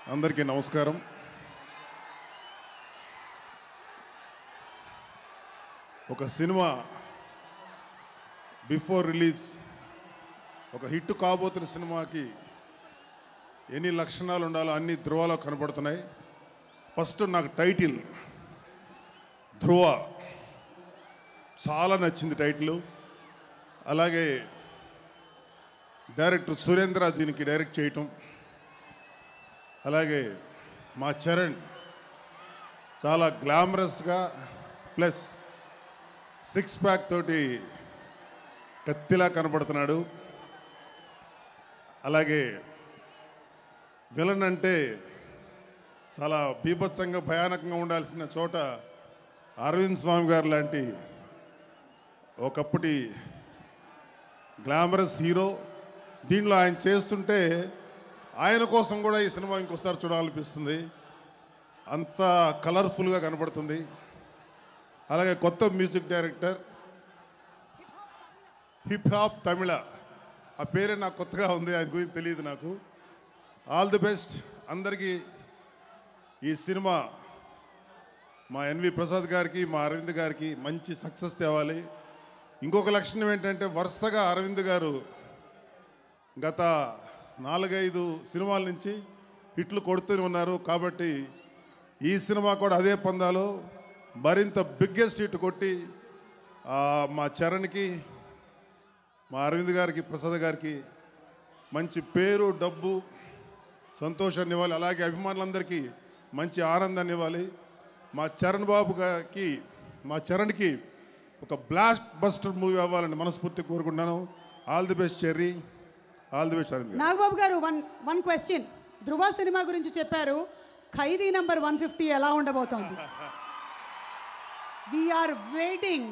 అందరికీ నమస్కారం. ఒక సినిమా బిఫోర్ రిలీజ్ ఒక హిట్ కాబోతున్న సినిమాకి ఎన్ని లక్షణాలు ఉండాలో అన్ని ధ్రువాలో కనబడుతున్నాయి. ఫస్ట్ నాకు టైటిల్ ధ్రువ చాలా నచ్చింది టైటిల్. అలాగే డైరెక్టర్ సురేంద్ర దీనికి డైరెక్ట్ చేయటం, అలాగే మా చరణ్ చాలా గ్లామరస్గా ప్లస్ 6 ప్యాక్ తోటి కత్తిలా కనబడుతున్నాడు. అలాగే విలన్ అంటే చాలా బీభత్సంగా భయానకంగా ఉండాల్సిన చోట అరవింద్ స్వామి గారు లాంటి ఒకప్పటి గ్లామరస్ హీరో. దీనిలో ఆయన చేస్తుంటే ఆయన కోసం కూడా ఈ సినిమా ఇంకోసారి చూడాలనిపిస్తుంది. అంత కలర్ఫుల్గా కనబడుతుంది. అలాగే కొత్త music director hip hop Tamizha, ఆ పేరే నాకు కొత్తగా ఉంది, ఆయన గురించి తెలియదు నాకు. ఆల్ ది బెస్ట్ అందరికీ. ఈ సినిమా మా ఎన్వి ప్రసాద్ గారికి మా అరవింద్ గారికి మంచి సక్సెస్ తేవాలి. ఇంకొక లక్షణం ఏంటంటే వరుసగా అరవింద్ గారు గత 4-5 సినిమాల నుంచి హిట్లు కొడుతూనే ఉన్నారు. కాబట్టి ఈ సినిమా కూడా అదే పందాలో మరింత బిగ్గెస్ట్ హిట్ కొట్టి మా చరణ్కి మా అరవింద్ గారికి ప్రసాద్ గారికి మంచి పేరు డబ్బు సంతోషాన్ని ఇవ్వాలి. అలాగే అభిమానులందరికీ మంచి ఆనందాన్ని ఇవ్వాలి. మా చరణ్ బాబు గారికి మా చరణ్కి ఒక బ్లాస్ట్ బస్టర్ మూవీ అవ్వాలని మనస్ఫూర్తి కోరుకుంటున్నాను. All the best Cherry, all the best Aravind. Nagababu గారు వన్ క్వశ్చన్. ధ్రువ సినిమా గురించి చెప్పారు, ఖైదీ నంబర్ 150 ఎలా ఉండబోతోంది? We are waiting.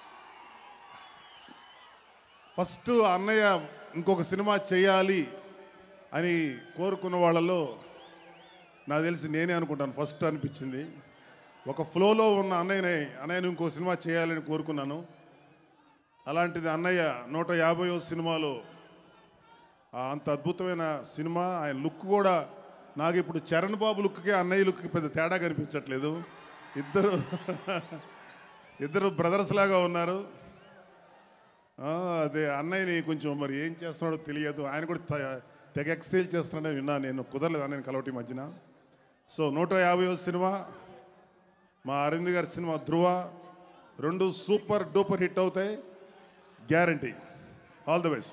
ఫస్ట్ అన్నయ్య ఇంకొక సినిమా చేయాలి అని కోరుకున్న వాళ్ళలో నాకు తెలిసి నేనే అనుకుంటాను. ఫస్ట్ అనిపించింది ఒక ఫ్లోలో ఉన్న అన్నయ్యని ఇంకో సినిమా చేయాలని కోరుకున్నాను. అలాంటిది అన్నయ్య 150వ సినిమాలో అంత అద్భుతమైన సినిమా. ఆయన లుక్ కూడా నాకు ఇప్పుడు చరణ్ బాబు లుక్కి అన్నయ్య లుక్కి పెద్ద తేడా కనిపించట్లేదు. ఇద్దరు బ్రదర్స్ లాగా ఉన్నారు. అదే అన్నయ్యని కొంచెం మరి ఏం చేస్తున్నాడో తెలియదు. ఆయన కూడా తెగ ఎక్సైల్ చేస్తున్నాడని విన్నాను. నేను కుదరలేదు అన్నయ్యని కలవటి మధ్యన. సో 150వ సినిమా మా అరవింద్ గారి cinema Dhruva, 2 super duper hit అవుతాయి గ్యారంటీ. All the best.